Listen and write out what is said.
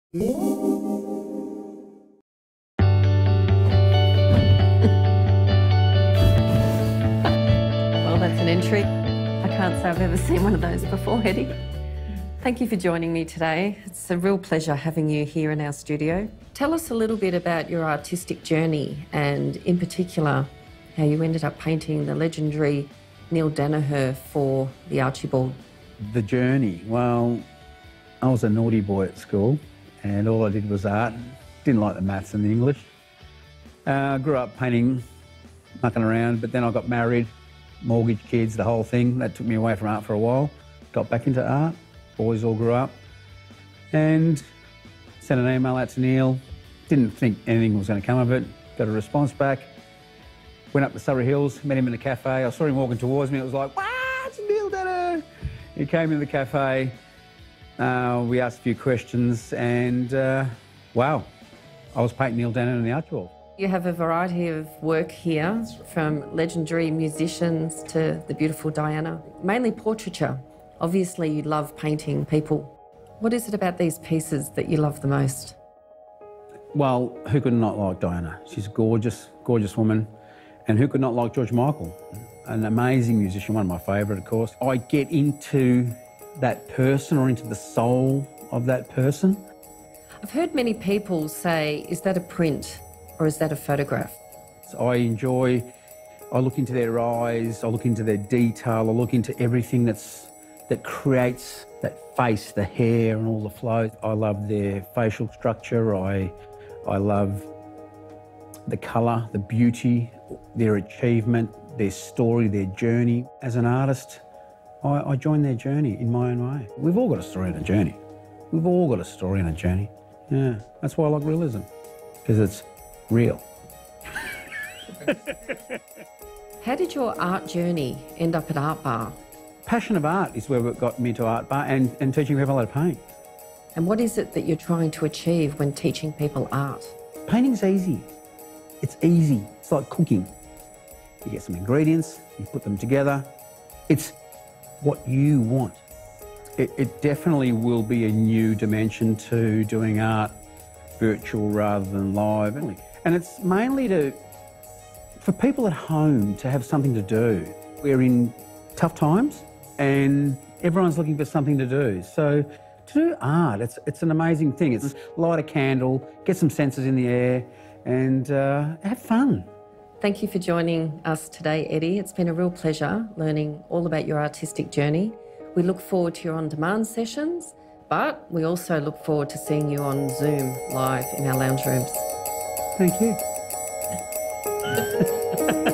Well, that's an entry. I can't say I've ever seen one of those before, Eddie. Thank you for joining me today. It's a real pleasure having you here in our studio. Tell us a little bit about your artistic journey and, in particular, how you ended up painting the legendary Neil Danaher for the Archibald. The journey, well, I was a naughty boy at school and all I did was art. Didn't like the maths and the English. I grew up painting, mucking around, but then I got married, mortgage, kids, the whole thing. That took me away from art for a while. Got back into art, boys all grew up, and sent an email out to Neil. Didn't think anything was going to come of it. Got a response back. Went up to Surrey Hills, met him in a cafe. I saw him walking towards me. It was like, wow, it's Neil Danaher. He came into the cafe. We asked a few questions and, wow, I was painting Neil Danaher in the Archibald. You have a variety of work here, from legendary musicians to the beautiful Diana, mainly portraiture. Obviously, you love painting people. What is it about these pieces that you love the most? Well, who could not like Diana? She's a gorgeous, gorgeous woman. And who could not like George Michael? An amazing musician, one of my favourite, of course. I get into that person or into the soul of that person. I've heard many people say, is that a print or is that a photograph? So I look into their eyes, I look into their detail, I look into everything that creates that face, the hair and all the flow. I love their facial structure, I love the colour, the beauty, their achievement, their story, their journey. As an artist, I join their journey in my own way. We've all got a story and a journey. We've all got a story and a journey. Yeah, that's why I like realism, because it's real. How did your art journey end up at ArtBar? Passion of art is where it got me to ArtBar and teaching people how to paint. And what is it that you're trying to achieve when teaching people art? Painting's easy. It's easy. It's like cooking. You get some ingredients, you put them together. It's what you want. It definitely will be a new dimension to doing art, virtual rather than live. And it's mainly for people at home to have something to do. We're in tough times and everyone's looking for something to do. So to do art, it's an amazing thing. It's light a candle, get some senses in the air and have fun. Thank you for joining us today, Eddie. It's been a real pleasure learning all about your artistic journey. We look forward to your on-demand sessions, but we also look forward to seeing you on Zoom live in our lounge rooms. Thank you.